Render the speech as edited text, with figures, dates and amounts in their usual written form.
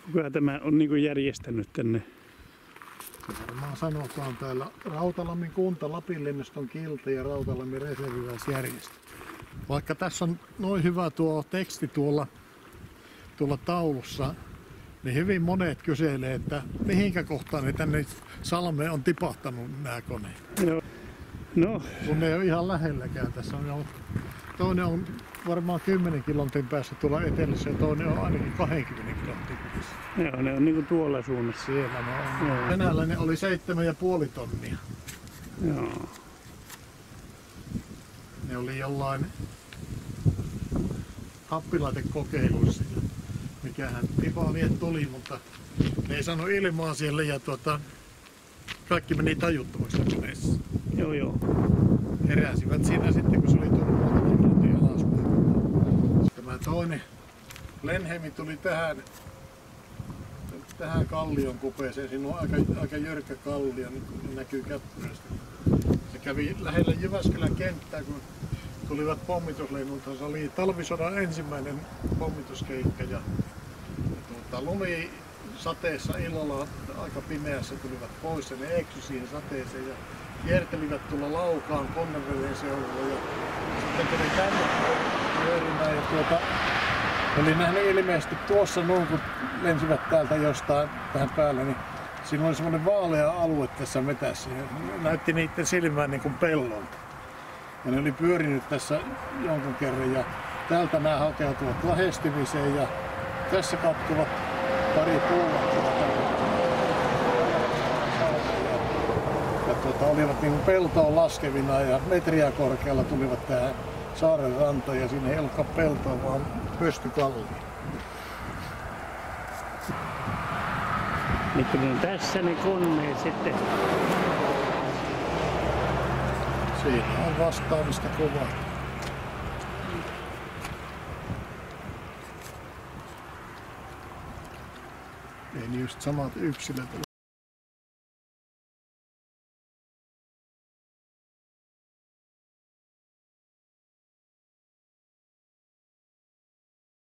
Kuka tämä on niin kuin järjestänyt tänne? Varmaan sanotaan täällä Rautalammin kunta, Lapinlinnoston kilta ja Rautalammin reserviläisjärjestö. Vaikka tässä on noin hyvä tuo teksti tuolla taulussa, niin hyvin monet kyselee, että mihinkä kohtaan ne tänne salmeen on tipahtanut nämä koneet. Joo. No. Kun ne ei ole ihan lähelläkään. Tässä on toinen on varmaan 10 kilometrin päässä tuolla etelässä ja toinen on ainakin 20 kilometrin päässä. Joo, ne on niin kuin tuolla suunnassa. Siellä ne on. Venäläinen oli 7,5 tonnia. Joo. Ne oli jollain happilaitekokeiluissa. Mikähän tipaaviet tuli, mutta ne ei saanut ilmaa siellä ja kaikki meni tajuttomaksi koneessa. Joo, joo. Heräsivät siinä sitten, kun se oli tullut muutaman minuutin alaspäin. Tämä toinen Lenhemi tuli tähän kallion kupeeseen. Siinä on aika jyrkkä kallio, niin kuin näkyy käppyrästä. Se kävi lähellä Jyväskylän kenttää, kun tulivat pommituslennut. Se oli talvisodan ensimmäinen pommituskeikka ja lumisateessa illalla aika pimeässä tulivat pois ja ne eksy siihen sateeseen ja kiertelivät tulla Laukaan Konneveteen seudulla ja sitten tuli tänne pyörimään ja oli nähnyt ilmeisesti tuossa noin kun lensivät täältä jostain tähän päälle, niin siinä oli semmoinen vaalea alue tässä metässä ja näytti niiden silmään niin kuin pellolta. Ja ne oli pyörinyt tässä jonkun kerran ja täältä nämä hakeutuvat lähestymiseen ja tässä katkuvat pari puulattua ja olivat niin kuin peltoon laskevina ja metriä korkealla tulivat tähän saaren rantaan ja siinä ei ollutkaan peltoa vaan pöstykallio. Niin kun on tässä ne koneet sitten. Siinä on vastaamista kovaa. Ei niin just samat yksilöt